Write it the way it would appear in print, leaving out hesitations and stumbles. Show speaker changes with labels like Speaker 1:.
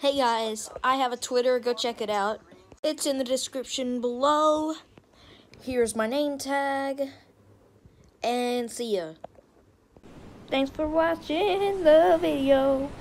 Speaker 1: Hey guys, I have a Twitter, go check it out. It's in the description below. Here's my name tag, and see ya. Thanks for watching the video.